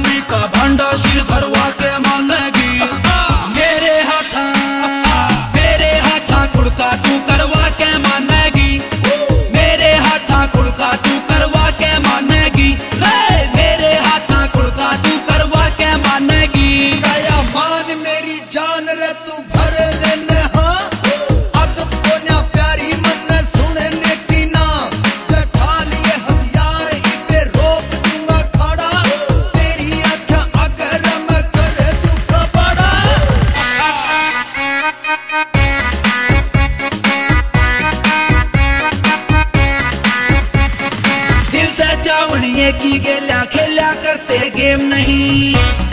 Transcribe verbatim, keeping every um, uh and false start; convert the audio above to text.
जवानी का भंडा सिर भरवा के मांगेगी। मेरे हाथा मेरे हाथा कुड़का तू करवा के मानेगी। मेरे हाथा कुड़का तू करवा के मानेगी। मेरे हाथा कुड़का तू करवा के मानेगी। दया मान मेरी जान रे तू भर लेने हाँ आदत को ना प्यारी मन सुनने की ना जखा लिए हथियार इसे रोक दूंगा खड़ा तेरी आँखें अगर मैं कर दूंगा बड़ा। दिल से चावड़िए की गेला खेला करते गेम नहीं।